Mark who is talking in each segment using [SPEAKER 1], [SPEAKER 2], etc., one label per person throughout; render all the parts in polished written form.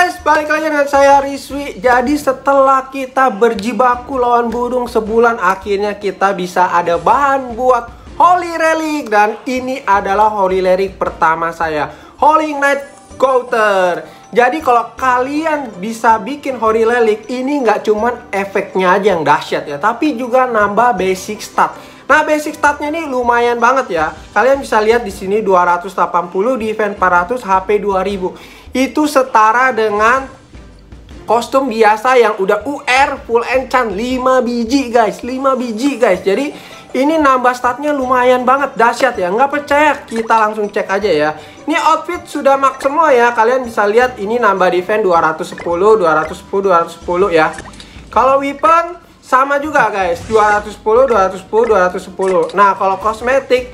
[SPEAKER 1] guys, balik lagi dengan saya Rizwi. Jadi setelah kita berjibaku lawan burung sebulan, akhirnya kita bisa ada bahan buat Holy Relic. Dan ini adalah Holy Relic pertama saya, Holy Knight Gouter. Jadi kalau kalian bisa bikin Holy Relic, ini nggak cuman efeknya aja yang dahsyat ya, tapi juga nambah basic stat. Nah, basic statnya ini lumayan banget ya. Kalian bisa lihat di sini 280, defense 400, HP 2000. Itu setara dengan kostum biasa yang udah UR full enchant 5 biji guys, 5 biji guys. Jadi ini nambah statnya lumayan banget, dahsyat ya. Nggak percaya, kita langsung cek aja ya. Ini outfit sudah max semua ya. Kalian bisa lihat ini nambah defense 210, 210, 210 ya. Kalau weapon sama juga guys, 210, 210, 210. Nah, kalau kosmetik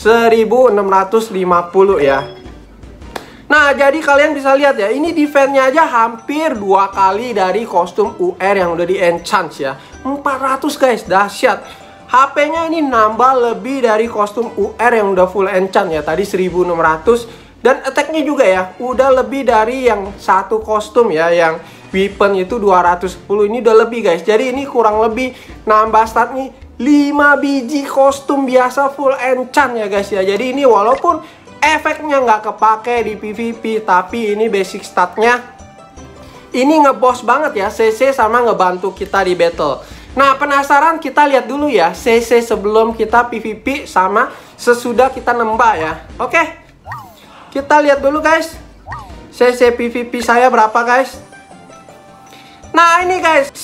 [SPEAKER 1] 1650 ya. Nah, jadi kalian bisa lihat ya, ini defense-nya aja hampir 2 kali dari kostum UR yang udah di enchant ya. 400 guys, dahsyat. HP-nya ini nambah lebih dari kostum UR yang udah full enchant ya. Tadi 1600. Dan attack-nya juga ya, udah lebih dari yang satu kostum ya, yang weapon itu 210. Ini udah lebih guys. Jadi ini kurang lebih nambah statnya 5 biji kostum biasa full enchant ya guys ya. Jadi ini walaupun efeknya nggak kepake di PvP, tapi ini basic statnya ini ngeboss banget ya, CC sama ngebantu kita di battle. Nah, penasaran? Kita lihat dulu ya CC sebelum kita PvP sama sesudah kita nembak ya. Oke, kita lihat dulu guys, CC PvP saya berapa guys. Nah, ini guys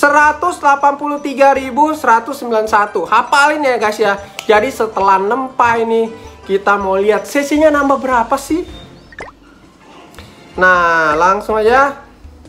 [SPEAKER 1] 183.191. Hafalin ya guys ya. Jadi setelah nempa ini kita mau lihat CC-nya nambah berapa sih? Nah, langsung aja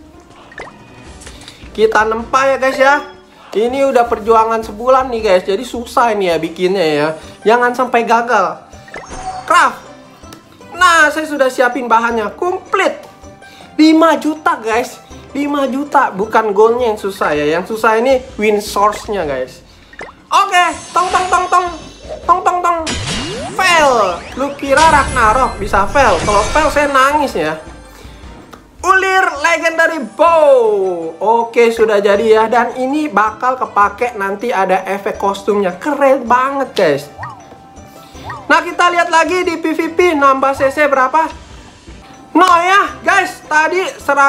[SPEAKER 1] kita nempa ya guys ya. Ini udah perjuangan sebulan nih guys, jadi susah ini ya bikinnya ya. Jangan sampai gagal. Craft. Nah, saya sudah siapin bahannya komplit. 5 juta guys, 5 juta. Bukan goldnya yang susah ya, yang susah ini win source-nya guys. Oke, tong tong tong tong tong tong tong. Fail. Lu kira Ragnarok bisa fail? Kalau fail saya nangis ya. Ulir legendary bow. Oke, sudah jadi ya. Dan ini bakal kepake nanti ada efek kostumnya. Keren banget guys. Nah, kita lihat lagi di PvP nambah CC berapa? No ya guys, tadi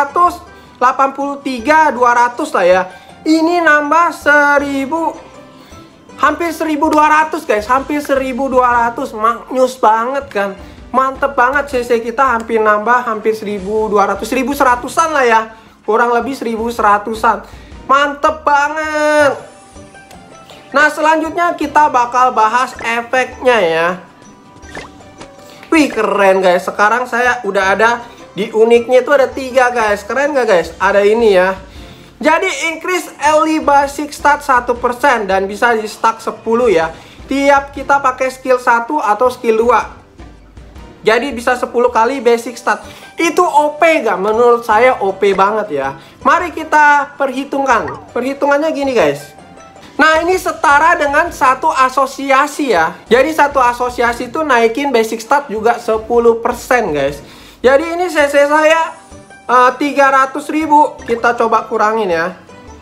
[SPEAKER 1] 183 200 lah ya. Ini nambah 1000, hampir 1200 guys, hampir 1200. Maknyus banget kan, mantep banget. CC kita hampir nambah, hampir 1200, 1100an lah ya, kurang lebih 1100an. Mantep banget. Nah, selanjutnya kita bakal bahas efeknya ya. Wih, keren guys. Sekarang saya udah ada di uniknya itu ada 3 guys. Keren gak guys? Ada ini ya. Jadi increase early basic stat 1% dan bisa di stack 10 ya. Tiap kita pakai skill 1 atau skill 2. Jadi bisa 10 kali basic stat. Itu OP gak? Menurut saya OP banget ya. Mari kita perhitungkan. Perhitungannya gini guys. Nah, ini setara dengan satu asosiasi ya. Jadi satu asosiasi itu naikin basic stat juga 10% guys. Jadi ini CC saya 300.000. Kita coba kurangin ya.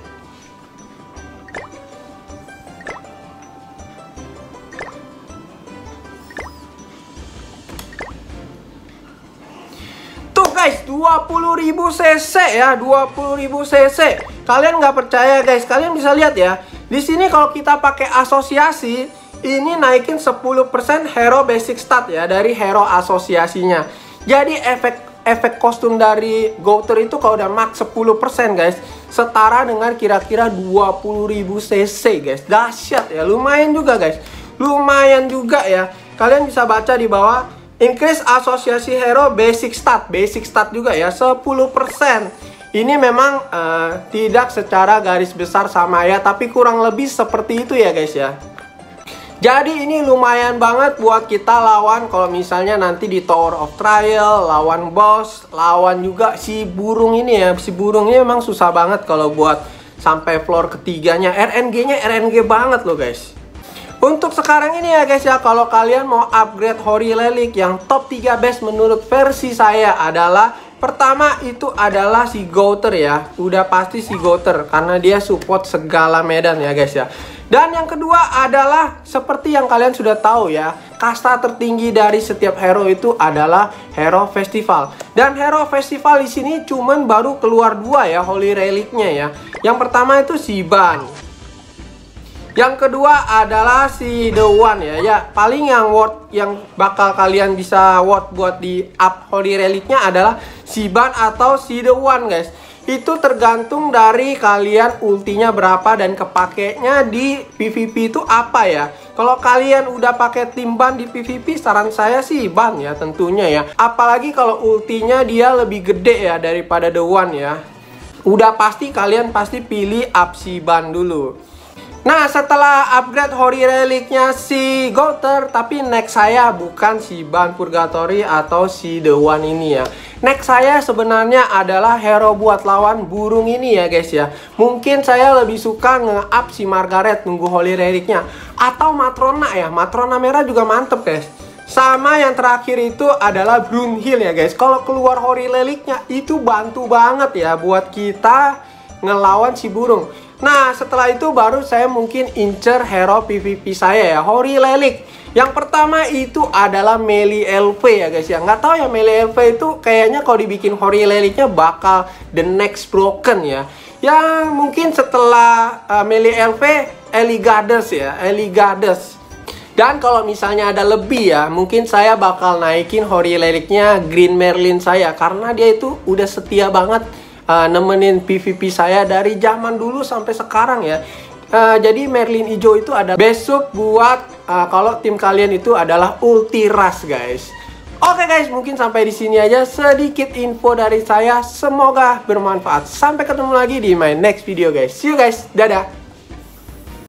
[SPEAKER 1] Tuh guys, 20.000 cc ya, 20.000 cc. Kalian nggak percaya guys, kalian bisa lihat ya. Di sini kalau kita pakai asosiasi, ini naikin 10% hero basic stat ya, dari hero asosiasinya. Jadi efek kostum dari Gouter itu kalau udah max 10% guys, setara dengan kira-kira 20.000 cc guys. Dahsyat ya, lumayan juga guys. Lumayan juga ya. Kalian bisa baca di bawah, increase asosiasi hero basic stat juga ya, 10%. Ini memang tidak secara garis besar sama ya, tapi kurang lebih seperti itu ya guys ya. Jadi ini lumayan banget buat kita lawan kalau misalnya nanti di Tower of Trial, lawan boss, lawan juga si burung ini ya. Si burung ini memang susah banget kalau buat sampai floor ketiganya. RNG-nya RNG banget loh guys. Untuk sekarang ini ya guys ya, kalau kalian mau upgrade Holy Relic yang top 3 best menurut versi saya adalah Pertama itu adalah si Gouter ya. Udah pasti si Gouter karena dia support segala medan ya guys ya. Dan yang kedua adalah seperti yang kalian sudah tahu ya, kasta tertinggi dari setiap hero itu adalah Hero Festival. Dan Hero Festival di sini cuman baru keluar 2 ya Holy Relic-nya ya. Yang pertama itu si Ban. Yang kedua adalah si The One ya. Ya, paling yang worth yang bakal kalian bisa worth buat di up Holy Relic-nya adalah si Ban atau si The One guys. Itu tergantung dari kalian ultinya berapa dan kepakainya di PvP itu apa ya. Kalau kalian udah pakai tim Ban di PvP, saran saya sih Ban ya tentunya ya. Apalagi kalau ultinya dia lebih gede ya daripada The One ya. Udah pasti kalian pasti pilih up si Ban dulu. Nah, setelah upgrade Holy Relic-nya si Gouter, tapi next saya bukan si Ban Purgatory atau si The One ini ya. Next saya sebenarnya adalah hero buat lawan burung ini ya guys ya. Mungkin saya lebih suka nge-up si Margaret nunggu Holy Relic-nya. Atau Matrona ya, Matrona merah juga mantep guys. Sama yang terakhir itu adalah Brunhild ya guys. Kalau keluar Holy Relic-nya itu bantu banget ya buat kita ngelawan si burung. Nah, setelah itu baru saya mungkin incer hero PvP saya ya, Holy Relic. Yang pertama itu adalah Melee LV ya guys ya. Nggak tahu ya, Melee LV itu kayaknya kalau dibikin Holy Relic-nya bakal the next broken ya. Yang mungkin setelah Melee LV, Eligadus ya, Eligadus. Dan kalau misalnya ada lebih ya, mungkin saya bakal naikin Holy Relic-nya Green Merlin saya. Karena dia itu udah setia banget nemenin PvP saya dari zaman dulu sampai sekarang ya. Jadi Merlin hijau itu ada backup buat kalau tim kalian itu adalah ulti rush guys. Oke guys, mungkin sampai di sini aja sedikit info dari saya. Semoga bermanfaat. Sampai ketemu lagi di my next video guys. See you guys. Dadah.